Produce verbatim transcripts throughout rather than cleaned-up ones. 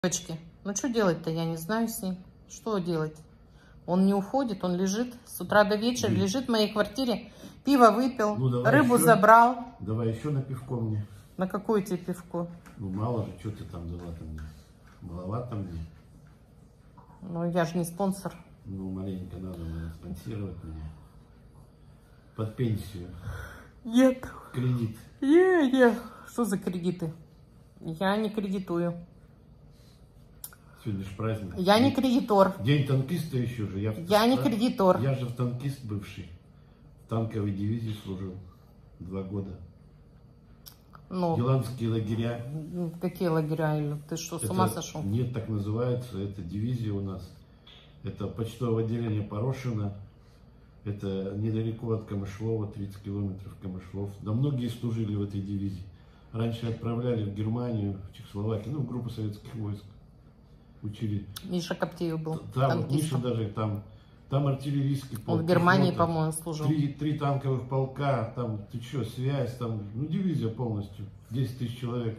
Девочки, ну что делать-то, я не знаю с ним. Что делать? Он не уходит, он лежит с утра до вечера, Блин. лежит в моей квартире, пиво выпил, Ну, рыбу еще, забрал. Давай еще на пивко мне. На какое тебе пивко? Ну мало же, что ты там дала-то мне? Маловато мне. Ну я же не спонсор. Ну маленько надо мне спонсировать меня. Под пенсию. Нет. Кредит. Не, не. Что за кредиты? Я не кредитую. Сегодня же праздник. Я не кредитор. День танкиста еще же. Я, в... Я не кредитор. Я же танкист бывший. В танковой дивизии служил два года. Ну, Геландские лагеря. какие лагеря? Ты что, с Это, ума сошел? Нет, так называется. Это дивизия у нас. Это почтовое отделение Порошина. Это недалеко от Камышлова, тридцать километров Камышлов. Да многие служили в этой дивизии. Раньше отправляли в Германию, в Чехословакию, ну, в группу советских войск. Учили. Миша Коптеев был Там вот Миша танкистом. даже там, там артиллерийский полк. Он в Германии, пехота, по-моему, служил. Три, три танковых полка, там, ты что, связь, там, ну, дивизия полностью, десять тысяч человек.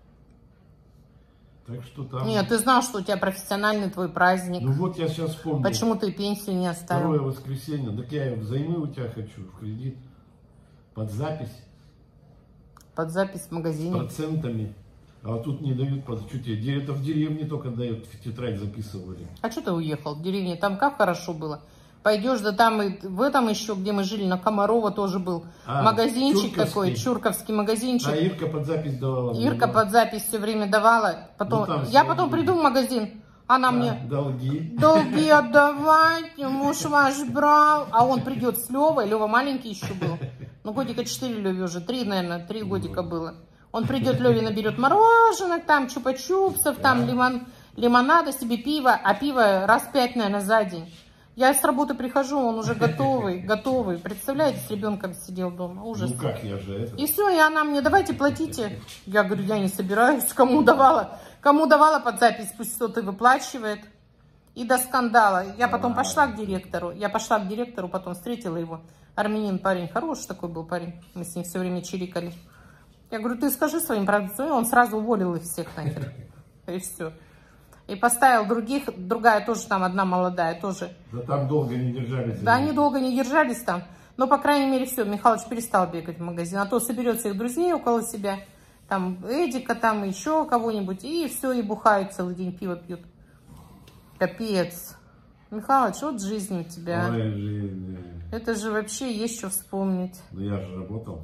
Так что там... Нет, ты знал, что у тебя профессиональный твой праздник. Ну вот я сейчас вспомнил. Почему ты пенсию не оставил? Второе воскресенье. Так я взаймы у тебя хочу, в кредит, под запись. Под запись в магазине. С процентами. А тут не дают, под что тебе, это в деревне только дают, в тетрадь записывали. А что ты уехал в деревне? Там как хорошо было. Пойдешь, да там и в этом еще, где мы жили, на Комарова тоже был А, магазинчик Чурковский. такой, чурковский магазинчик. А Ирка под запись давала. Ирка мне, под запись все время давала. Потом, Ну, я все потом были. приду в магазин, она А, мне... долги. Долги отдавайте, муж ваш брал. А он придет с Левой, Лева маленький еще был. Ну, годика четыре Леве уже, три, наверное, три годика было. Он придет, Леве наберет мороженых, там чупа-чупсов, там лимон, лимонада себе, пиво, а пиво раз пять, наверное, за день. Я с работы прихожу, он уже готовый, готовый. Представляете, с ребенком сидел дома, ужас. Ну как, я же это... И все, и она мне, давайте платите. Я говорю, я не собираюсь, кому давала. Кому давала под запись, пусть кто-то выплачивает. И до скандала. Я потом пошла к директору. Я пошла к директору, потом встретила его. Армянин парень, хороший такой был парень. Мы с ним все время чирикали. Я говорю, ты скажи своим продавцам. Он сразу уволил их всех нахер. И все. И поставил других, другая тоже там, одна молодая тоже. Да там долго не держались. Да, они долго не держались там. Но, по крайней мере, все, Михалыч перестал бегать в магазин. А то соберет своих друзей около себя. Там Эдика, там еще кого-нибудь. И все, и бухают целый день, пиво пьют. Капец. Михалыч, вот жизнь у тебя. Ой, жизнь. Это же вообще есть что вспомнить. Ну я же работал.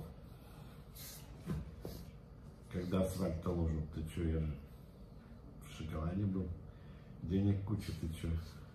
Когда асфальт-то ложил, ты что, я же в шоколаде был. Денег куча, ты что.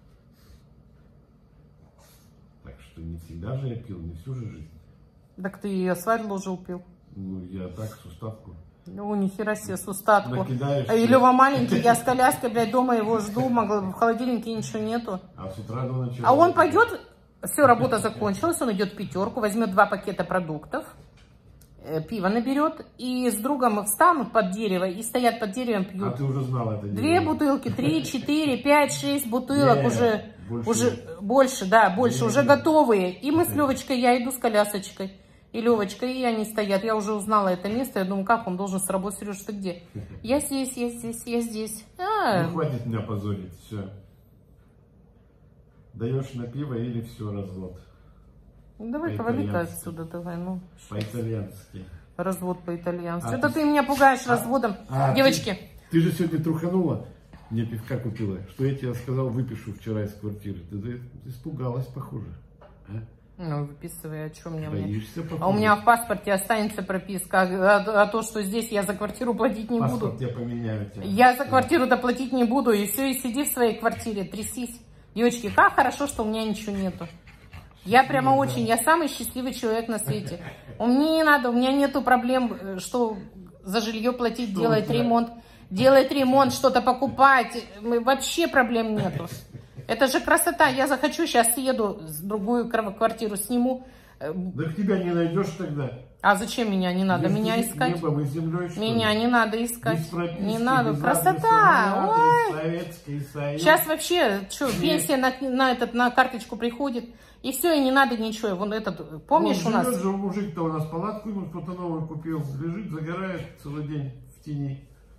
Так что не всегда же я пил, не всю же жизнь. Так ты и асфальт ложил, пил. Ну я так, с уставку. Ну, нихера себе, с устатку. Накидаешь, А и Лева маленький, я с коляской, блядь, дома его жду, могла, в холодильнике ничего нету. А с утра до ночи... А он пойдет, все, работа закончилась, он идет в пятерку, возьмет два пакета продуктов, э, пиво наберет, и с другом встанут под дерево, и стоят под деревом, пьют. А ты уже знал это? Две бутылки, три, четыре, пять, шесть бутылок Не, уже, больше. уже больше, да, больше, Не, уже не. готовые. И мы с Левочкой, я иду с колясочкой, и Левочка, и они стоят. Я уже узнала это место, я думаю, как он должен с работы, Сереж, ты где? Я здесь, я здесь, я здесь. А, Ну хватит меня позорить, все. Даешь на пиво или все, развод. ну, давай-ка вали-ка По-итальянски. отсюда, давай, ну. По-итальянски. Развод по-итальянски. А, Что-то ты- ты меня пугаешь А, разводом. а, Девочки, Ты, ты же сегодня труханула, мне пивка купила, что я тебе сказал, выпишу вчера из квартиры. Ты, ты испугалась, похоже. А? ну, выписывай, о чем мне. Боишься, похоже. А у меня в паспорте останется прописка, а, а то, что здесь я за квартиру платить не Паспорт буду. я поменяю тебя. Я за квартиру-то платить не буду, и все, и сиди в своей квартире, трясись. Девочки, как хорошо, что у меня ничего нету. Я прямо очень, я самый счастливый человек на свете. У меня не надо, у меня нету проблем, что за жилье платить, Что делать у тебя? ремонт, делать ремонт, что-то покупать. Мы- Вообще проблем нету. Это же красота. Я захочу, сейчас съеду, с другую кра- квартиру сниму. Э, Да к тебя не найдешь тогда. А зачем меня не надо? Здесь Меня здесь искать? Небом и землей, что Меня ли? не надо искать. Без прописки, Не надо. без Красота! адреса, Ой! адрес, Советский Союз. Сейчас вообще, что, Нет. пенсия на, на, этот, на карточку приходит, и все, и не надо ничего. Вон этот, помнишь, Вон у нас? живет же мужик-то у нас палатку ему кто-то новую купил, лежит, загорает целый день в тени.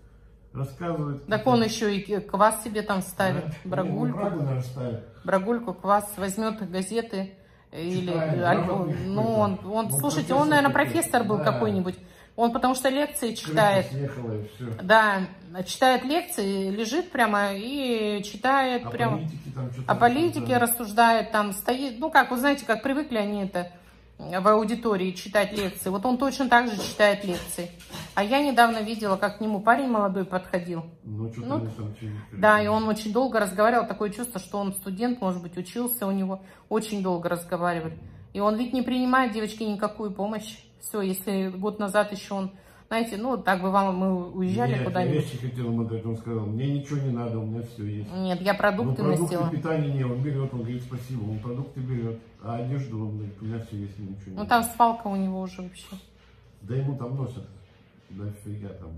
рассказывает. Так он еще и квас себе там ставит, да? Брагульку. Брагу, наверное, ставит. Брагульку, квас, возьмет газеты. Или, Читает, альбом. Ну, он, он, он слушайте, он, наверное, профессор был, да, какой-нибудь. Он потому что лекции читает. Съехала, и все. Да, читает лекции, лежит прямо и читает о прямо. Политике, там, о политике рассуждает, там стоит. Ну, как, вы знаете, как привыкли они это в аудитории читать лекции. Вот он точно так же читает лекции. А я недавно видела, как к нему парень молодой подходил. Ну, ну, там, да, и он очень долго разговаривал. Такое чувство, что он студент, может быть, учился у него. Очень долго разговаривали. И он ведь не принимает, девочки, никакую помощь. Все, если год назад еще он, знаете, ну, так бывало, мы уезжали куда-нибудь. Я вещи хотел ему дать, он сказал, мне ничего не надо, у меня все есть. Нет, я продукты ну, носила. Продукты питания не, он берет, он говорит, спасибо, он продукты берет, а одежду, он говорит, у меня все есть, ничего не Ну, надо. там свалка у него уже вообще. Да ему там носят, да фига там.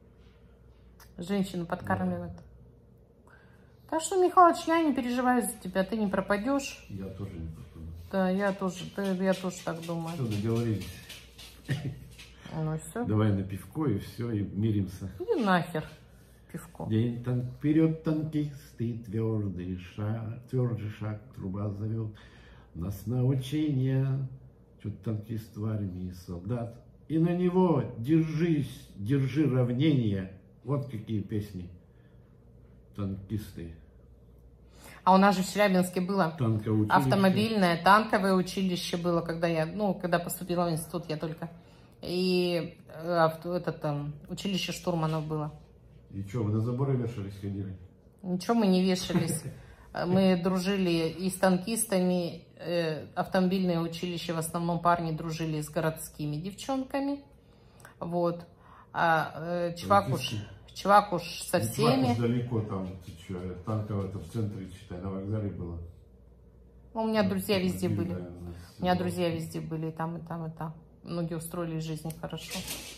Женщину подкармливают. Да. Так что, Михалыч, я не переживаю за тебя, ты не пропадешь. Я тоже не пропаду. Да, я тоже, я тоже так думаю. Все, договорились. Ну и все. Давай на пивко и все, и миримся. Иди нахер пивко. День танк вперед, танкисты, твердый шаг, твердый шаг, труба зовет нас на учения. Что-то танкист в армии, солдат. И на него держись, держи равнение. Вот какие песни. Танкисты. А у нас же в Челябинске было училище. Автомобильное, танковое училище было, когда я, ну, когда поступила в институт, я только. И авто, это там, училище штурманов было. И что, вы на заборы вешались, ходили? Ничего мы не вешались. Мы дружили и с танкистами, автомобильное училище, в основном парни дружили с городскими девчонками. Вот. А Чвакуш... Чувак со всеми. Чувак далеко там, ты что, танковое это в центре, считай, на вокзале было. Ну, у меня друзья везде были. У меня друзья везде были, и там, и там, и там. Многие устроили жизнь хорошо.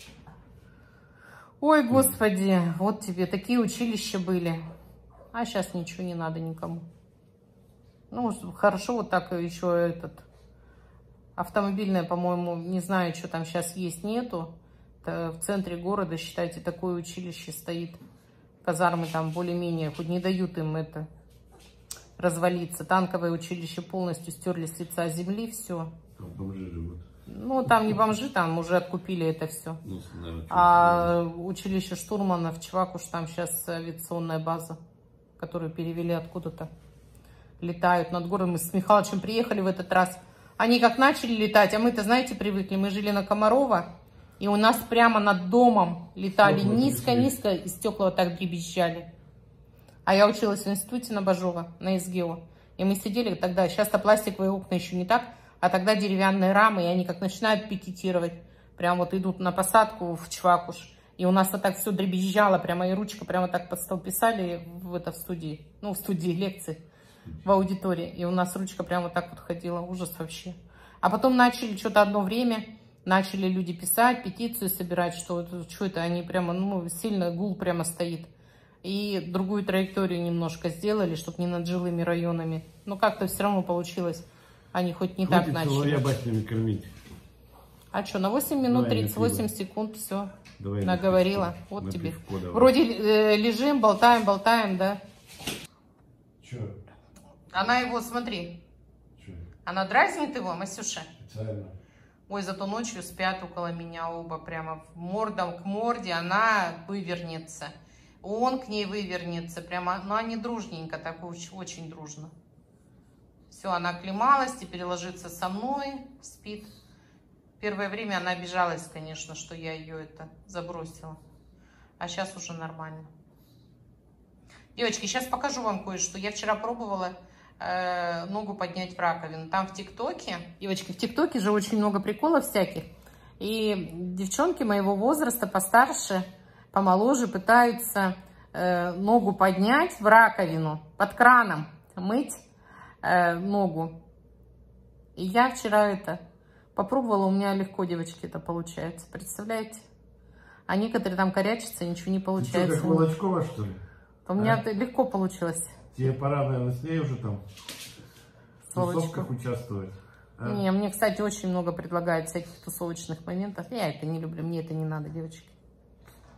Ой, господи, вот тебе такие училища были. А сейчас ничего не надо никому. Ну, хорошо вот так еще этот... Автомобильное, по-моему, не знаю, что там сейчас есть, нету. В центре города, считайте, такое училище стоит. Казармы там более-менее, хоть не дают им это развалиться. Танковое училище полностью стерли с лица земли, все. Там бомжи живут. Ну, там не бомжи, там уже откупили это все. Ну, наверное, а училище штурманов, чувак, уж там сейчас авиационная база, которую перевели откуда-то. Летают над городом. Мы с Михалычем приехали в этот раз. Они как начали летать, а мы-то, знаете, привыкли. Мы жили на Комарова. И у нас прямо над домом летали низко-низко, и стекла вот так дребезжали. А я училась в институте на Бажова, на СГО. И мы сидели тогда, сейчас-то пластиковые окна еще не так, а тогда деревянные рамы, и они как начинают пикетировать. Прям вот идут на посадку в Чвакуш. И у нас вот так все дребезжало, прямо и ручка прямо так под стол писали в, это, в студии, ну в студии лекций, в аудитории. И у нас ручка прямо вот так вот ходила, ужас вообще. А потом начали что-то одно время... Начали люди писать, петицию собирать, что, что это они прямо, ну, сильно гул прямо стоит. И другую траекторию немножко сделали, чтобы не над жилыми районами. Но как-то все равно получилось. Они хоть не Хватит так начали. соловья баснями кормить. А что, на восемь минут давай тридцать восемь секунд, все, давай наговорила. Вот на тебе. пивко, Вроде э, лежим, болтаем, болтаем, да. Че? Она его, смотри. Че? Она дразнит его, Масюша? Специально. Ой, зато ночью спят около меня оба, прямо мордом к морде, она вывернется. Он к ней вывернется, прямо, ну они дружненько, так очень, очень дружно. Все, она оклемалась, теперь ложится со мной, спит. Первое время она обижалась, конечно, что я ее это забросила. А сейчас уже нормально. Девочки, сейчас покажу вам кое-что. Я вчера пробовала... ногу поднять в раковину. Там в ТикТоке, девочки, в ТикТоке же очень много приколов всяких. И девчонки моего возраста, постарше, помоложе, пытаются э, ногу поднять в раковину, под краном мыть э, ногу. И я вчера это попробовала, у меня легко, девочки, это получается. Представляете? А некоторые там корячатся, ничего не получается. Ты что, как Волочкова, что ли? У меня это легко получилось. Тебе пора, наверное, с ней уже там в тусовках участвовать. А? Не, мне, кстати, очень много предлагают всяких тусовочных моментов. Я это не люблю, мне это не надо, девочки.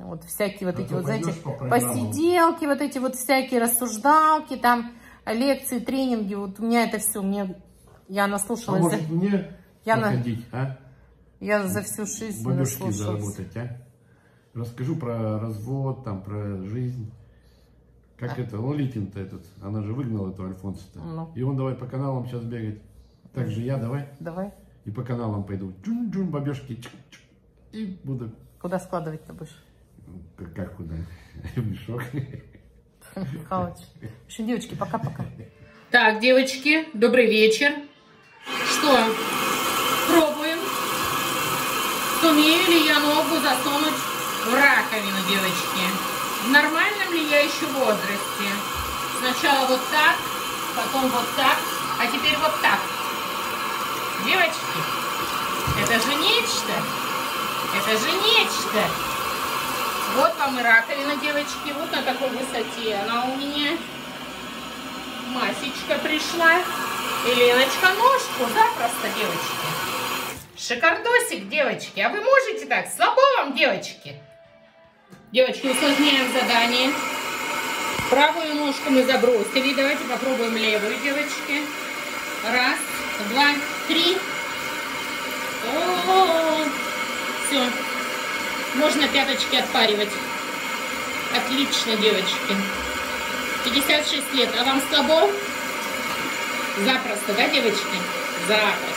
Вот всякие вот А эти то вот, знаете, пойдешь по программам. посиделки, вот эти вот всякие рассуждалки, там, лекции, тренинги. Вот у меня это все, мне, я А наслушалась. может за- мне Я на- походить, а? Я за всю жизнь Бабушки наслушалась. заработать, а? Расскажу про развод, там, про жизнь. Как это, Лолитин-то этот, она же выгнала эту Альфонса-то. Ну. И он давай по каналам сейчас бегать. Так же я давай. Давай. И по каналам пойду. Джун-джун, бабешки. Чик-чик. И буду... Куда складывать-то будешь? Как, как куда? В мешок. Михалыч. В общем, девочки, пока-пока. Так, девочки, добрый вечер. Что, пробуем? Сумею ли я ногу засунуть в раковину, девочки? В нормальном ли я еще возрасте? Сначала вот так, потом вот так, а теперь вот так. Девочки, это же нечто. Это же нечто. Вот вам и раковина, девочки. Вот на такой высоте она у меня. Масечка пришла. И Леночка ножку. Запросто, девочки. Шикардосик, девочки. А вы можете так? Слабо вам, девочки? Девочки, усложняем задание. Правую ножку мы забросили. Давайте попробуем левую, девочки. Раз, два, три. О-о-о. Все. Можно пяточки отпаривать. Отлично, девочки. пятьдесят шесть лет. А вам слабо? Запросто, да, девочки? Запросто.